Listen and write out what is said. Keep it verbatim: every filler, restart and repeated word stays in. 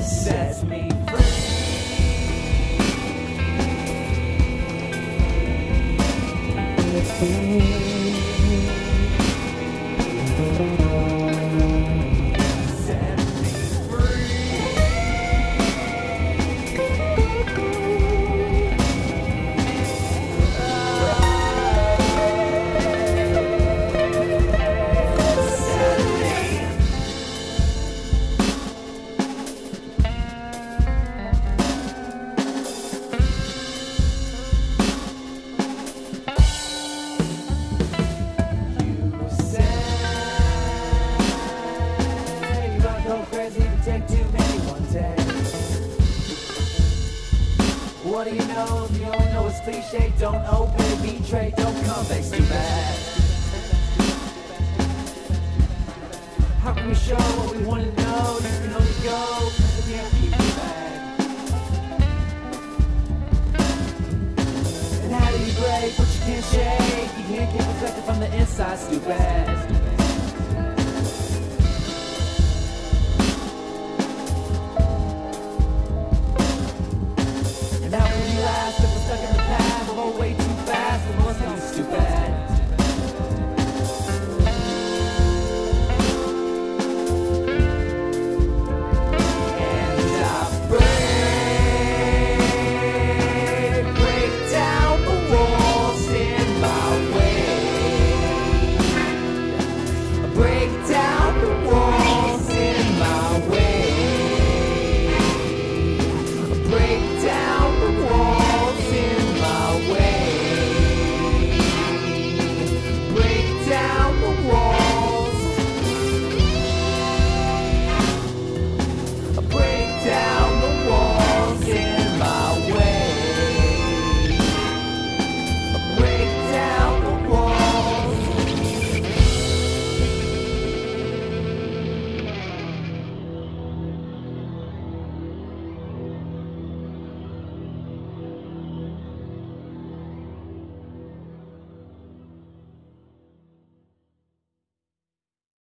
sets me free. Take too many one day. What do you know? If you don't know it's cliche, don't obey, betray, don't come, face too bad. How can we show what we want to know? You can only go, cause we can't keep it back. And how do you break what you can't shake? You can't get reflected from the inside, stupid.